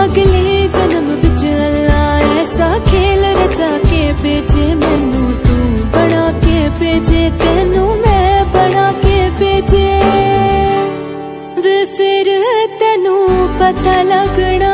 अगले जन्म विच अल्लाह ऐसा खेल रचा के भेजे मैनू, तू बना के भेजे, तेनू मैं बना के भेजे। वे फिर तेनू पता लगना